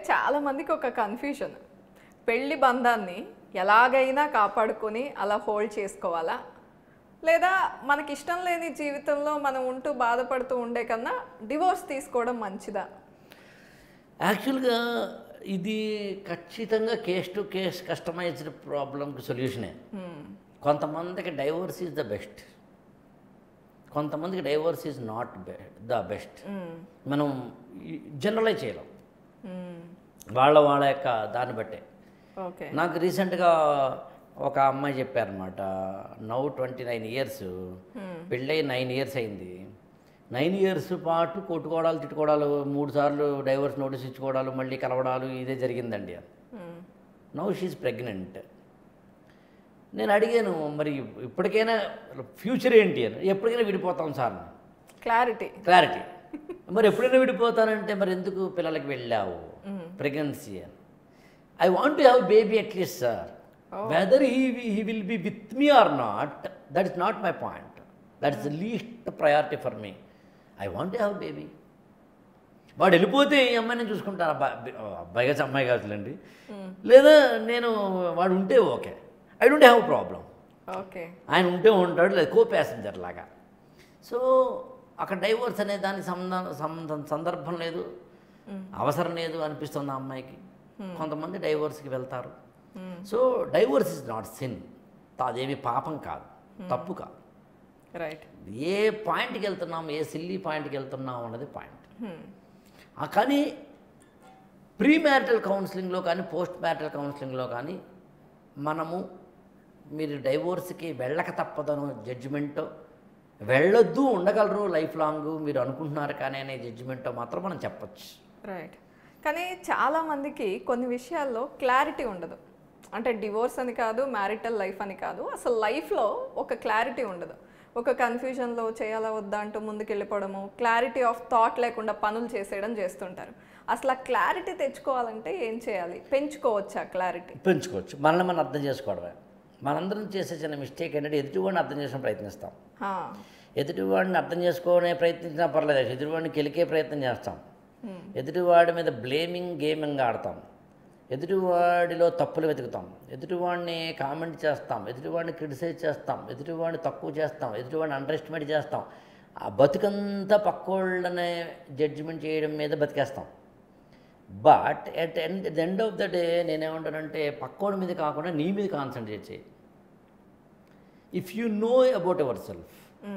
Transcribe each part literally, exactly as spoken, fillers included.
చాలా మందికి ఒక కన్ఫ్యూజన్, పెళ్లి బంధాన్ని ఎలాగైనా కాపాడుకొని అలా హోల్డ్ చేసుకోవాలా, లేదా మనకి ఇష్టం లేని జీవితంలో మనం ఉంటూ బాధపడుతూ ఉండే కన్నా డివోర్స్ తీసుకోవడం మంచిదా? యాక్చువల్గా ఇది ఖచ్చితంగా కేస్ టు కేస్ కస్టమైజ్డ్ ప్రాబ్లంకి సొల్యూషనే. కొంతమందికి డైవోర్స్ ఈజ్ ద బెస్ట్, కొంతమందికి divorce is not the best. మనం జనరలైజ్ చేయలేం వాళ్ళ వాళ్ళ యొక్క దాన్ని బట్టే. ఓకే. నాకు రీసెంట్గా ఒక అమ్మాయి చెప్పారనమాట, నౌ ట్వంటీ నైన్ ఇయర్స్ పెళ్ళై నైన్ ఇయర్స్ అయింది. నైన్ ఇయర్స్ పాటు కొట్టుకోవడాలు తిట్టుకోవడాలు, మూడు సార్లు డైవర్స్ నోటీస్ ఇచ్చుకోవడాలు, మళ్ళీ కలవడాలు ఇదే జరిగిందండి. Now she pregnant. నేను అడిగాను, మరి ఇప్పటికైనా ఫ్యూచర్ ఏంటి అని. ఎప్పటికైనా విడిపోతాం సార్. క్లారిటీ క్లారిటీ మరి ఎప్పుడైనా విడిపోతానంటే మరి ఎందుకు పిల్లలకి వెళ్ళావు ప్రెగ్నెన్సీ అని. I want to have baby at least sir. Whether he he will be with me or not, that is not my point. That is the least priority for me. I want to have baby. వాడు వెళ్ళిపోతే ఈ అమ్మాయిని చూసుకుంటాను, అబ్బాయి అబ్బాయి కాదు అమ్మాయి కాదులేండి, లేదా నేను వాడు ఉంటే okay, I don't have problem. Okay. ఆయన ఉంటే ఉంటాడు, లేదా కో ప్యాసింజర్ లాగా. సో అక్కడ డైవోర్స్ అనే దానికి సంబంధం సందర్భం లేదు, అవసరం లేదు అనిపిస్తుంది ఆ అమ్మాయికి. కొంతమంది డైవోర్స్కి వెళ్తారు. So divorce is not sin, అదేమి పాపం కాదు, తప్పు కాదు. రైట్. ఏ పాయింట్కి వెళ్తున్నాం, ఏ సిల్లీ పాయింట్కి వెళ్తున్నాం అన్నది పాయింట్. కానీ ప్రీ మ్యారిటల్ కౌన్సిలింగ్లో కానీ పోస్ట్ మ్యారిటల్ కౌన్సిలింగ్లో కానీ మనము మీరు డైవోర్స్కి వెళ్ళక తప్పదను జడ్జిమెంటో, వెళ్ళొద్దు ఉండగలరు లైఫ్ లాంగ్ మీరు అనుకుంటున్నారు కానీ అనే జడ్జిమెంటో మాత్రం మనం చెప్పచ్చు. రైట్. కానీ చాలామందికి కొన్ని విషయాల్లో క్లారిటీ ఉండదు. అంటే డివోర్స్ అని కాదు, మ్యారిటల్ లైఫ్ అని కాదు, అసలు లైఫ్లో ఒక క్లారిటీ ఉండదు. ఒక కన్ఫ్యూజన్లో చేయాలా వద్దా అంటూ ముందుకు వెళ్ళిపోవడము, క్లారిటీ ఆఫ్ థాట్ లేకుండా పనులు చేసేయడం చేస్తుంటారు. అసలు ఆ క్లారిటీ తెచ్చుకోవాలంటే ఏం చేయాలి? పెంచుకోవచ్చా క్లారిటీ? పెంచుకోవచ్చు. మనల్ని మనం అర్థం చేసుకోవడమే. మనందరం చేసే చిన్న మిస్టేక్ ఏంటంటే ఎదుటివాడిని అర్థం చేసుకునే ప్రయత్నిస్తాం. ఎదుటివాడిని అర్థం చేసుకునే ప్రయత్నించినా పర్లేదు, ఎదుటివాడిని కెలికే ప్రయత్నం చేస్తాం. ఎదుటివాడి మీద బ్లేమింగ్ గేమింగ్ ఆడతాం. ఎదుటివాడిలో తప్పులు వెతుకుతాం. ఎదుటివాడిని కామెంట్ చేస్తాం, ఎదుటివాడిని క్రిటిసైజ్ చేస్తాం, ఎదుటివాడిని తక్కువ చేస్తాం, ఎదుటివాడిని అండర్ ఎస్టిమేట్ చేస్తాం. ఆ బతుకంతా పక్కోళ్ళనే జడ్జిమెంట్ చేయడం మీద బతికేస్తాం. But at end the end of the day నేనేమంటానంటే పక్కోడి మీద కాకుండా నీ మీద కాన్సన్ట్రేట్ చేయి. If you know about yourself,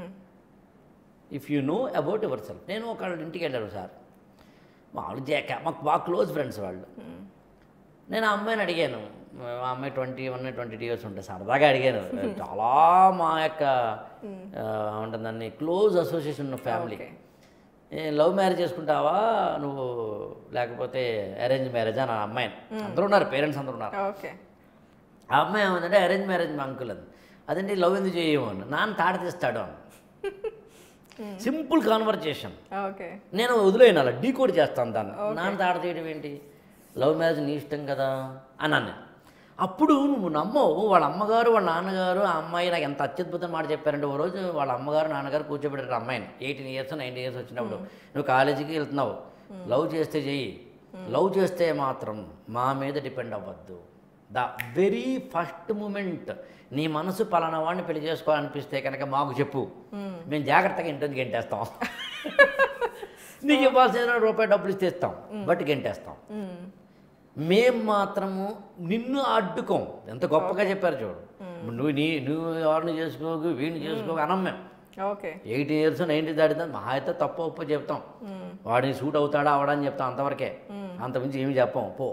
if you know about yourself. నేను ఒకళ్ళ ఇంటికి వెళ్ళాను సార్, వాళ్ళు జేక మాకు బాగా క్లోజ్ ఫ్రెండ్స్ వాళ్ళు. నేను ఆ అమ్మాయిని అడిగాను, ఆ అమ్మాయి twenty one twenty two years ఉంటుంది సార్, బాగా అడిగాను. చాలా మా యొక్క ఉంటుందని క్లోజ్ అసోసియేషన్ ఉన్న ఫ్యామిలీ. లవ్ మ్యారేజ్ చేసుకుంటావా నువ్వు లేకపోతే అరేంజ్ మ్యారేజ్ అని ఆ అమ్మాయిని, అందరూ ఉన్నారు, పేరెంట్స్ అందరూ ఉన్నారు. ఆ అమ్మాయి ఏమందంటే అరేంజ్ మ్యారేజ్ మా అంకుల్ అని. అదండి లవ్ ఎందుకు చేయము అని. నాన్న తాడ తీస్తాడు అని. Simple conversation. నేను వదిలేను, అలా డీకోడ్ చేస్తాను దాన్ని. నాన్న తాడ తీయడం ఏంటి, లవ్ మ్యారేజ్ నీ ఇష్టం కదా అన్నాను. అప్పుడు నువ్వు నమ్మవు, వాళ్ళ అమ్మగారు వాళ్ళ నాన్నగారు ఆ అమ్మాయి నాకు ఎంత అత్యద్భుతం మాట చెప్పారంటే, ఓ రోజు వాళ్ళ అమ్మగారు నాన్నగారు కూర్చోబెట్టారు అమ్మాయిని. ఎయిటీన్ ఇయర్స్ నైన్టీన్ ఇయర్స్ వచ్చినప్పుడు, నువ్వు కాలేజీకి వెళ్తున్నావు, లవ్ చేస్తే చెయ్యి, లవ్ చేస్తే మాత్రం మా మీద డిపెండ్ అవ్వద్దు. ద వెరీ ఫస్ట్ మూమెంట్ నీ మనసు పలానా వాడిని పెళ్లి చేసుకోవాలనిపిస్తే కనుక మాకు చెప్పు, మేము జాగ్రత్తగా ఇంటికి గెంటేస్తాం. నీకు ఇవ్వాల్సిన రూపాయి డబ్బులు ఇస్తే ఇస్తాం, బట్ గెంటేస్తాం. మేం మాత్రము నిన్ను అడ్డుకోం. ఎంత గొప్పగా చెప్పారు చూడు. నువ్వు నీ నువ్వు ఎవరిని చేసుకోకు, వీడిని చేసుకోకు అనం మేము. ఓకే. ఎయిటీ ఇయర్స్ నైన్టీ దాటిదా మా అయితే తప్ప ఒప్ప చెప్తాం, వాడిని సూట్ అవుతాడా అవడని చెప్తాం, అంతవరకే, అంతమించి ఏమి చెప్పాం పో.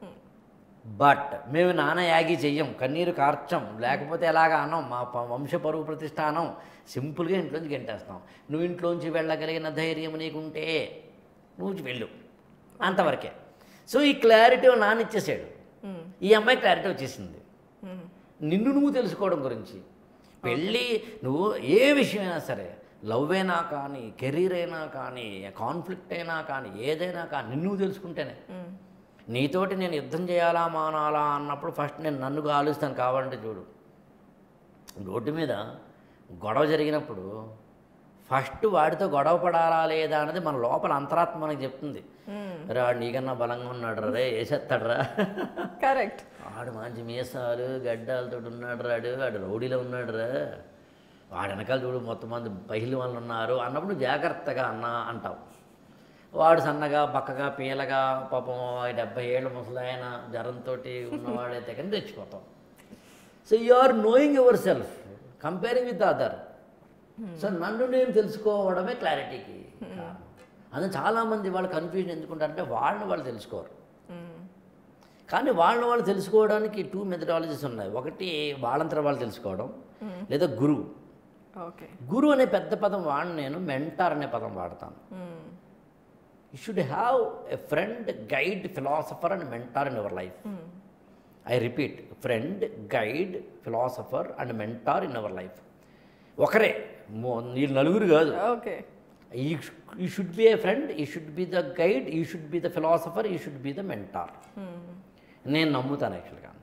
బట్ మేము నాన్న యాగి చెయ్యం, కన్నీరు కార్చం, లేకపోతే ఎలాగ అనం, మా వంశ పరువు ప్రతిష్ట అనం. సింపుల్గా ఇంట్లోంచి గెంటేస్తాం. నువ్వు ఇంట్లోంచి వెళ్ళగలిగిన ధైర్యం నీకుంటే నువ్వు వెళ్ళు, అంతవరకే. సో ఈ క్లారిటీ నాన్న ఇచ్చేసాడు, ఈ అమ్మాయి క్లారిటీ వచ్చేసింది నిన్ను నువ్వు తెలుసుకోవడం గురించి. పెళ్ళి నువ్వు ఏ విషయమైనా సరే, లవ్ అయినా కానీ, కెరీర్ అయినా కానీ, కాన్ఫ్లిక్ట్ అయినా కానీ, ఏదైనా కానీ నిన్ను తెలుసుకుంటేనే. నీతోటి నేను యుద్ధం చేయాలా మానాలా అన్నప్పుడు ఫస్ట్ నేను నన్ను ఆలోచిస్తాను. కావాలంటే చూడు, రోడ్డు మీద గొడవ జరిగినప్పుడు ఫస్ట్ వాడితో గొడవ పడాలా లేదా అనేది మన లోపల అంతరాత్మ మనకి చెప్తుంది. రే వాడు నీకన్నా బలంగా ఉన్నాడు రా, రే వేసేస్తాడు రా, కరెక్ట్, వాడు మంచి మీసాలు గడ్డాలతో ఉన్నాడు రాడు, వాడు రౌడీలో ఉన్నాడు రా, వాడు వెనకాల చూడు మొత్తం మంది పహిలి వాళ్ళు ఉన్నారు అన్నప్పుడు నువ్వు జాగ్రత్తగా అన్నా అంటావు. వాడు సన్నగా బక్కగా పీలగా పాపం డెబ్బై ఏళ్ళ ముసలాయన జ్వరంతో ఉన్నవాడైతే కానీ తెచ్చిపోతాం. So you are knowing yourself comparing with other. So నన్ను నేను తెలుసుకోవడమే క్లారిటీకి. అందులో చాలామంది వాళ్ళు కన్ఫ్యూజన్ ఎందుకుంటారంటే వాళ్ళని వాళ్ళు తెలుసుకోరు. కానీ వాళ్ళని వాళ్ళు తెలుసుకోవడానికి టూ మెథడాలజీస్ ఉన్నాయి. ఒకటి వాళ్ళంతా వాళ్ళు తెలుసుకోవడం, లేదా గురువు. ఓకే, గురువు అనే పెద్ద పదం వాడిని నేను మెంటార్ అనే పదం వాడతాను. You should have a friend, guide, philosopher and mentor in your life. I repeat, friend, guide, philosopher and mentor in our life. ఒకరే, వీళ్ళు నలుగురు కాదు. Okay, you should be a friend, you should be the guide, you should be the philosopher, you should be the mentor. నేను నమ్ముతాను యాక్చువల్గా.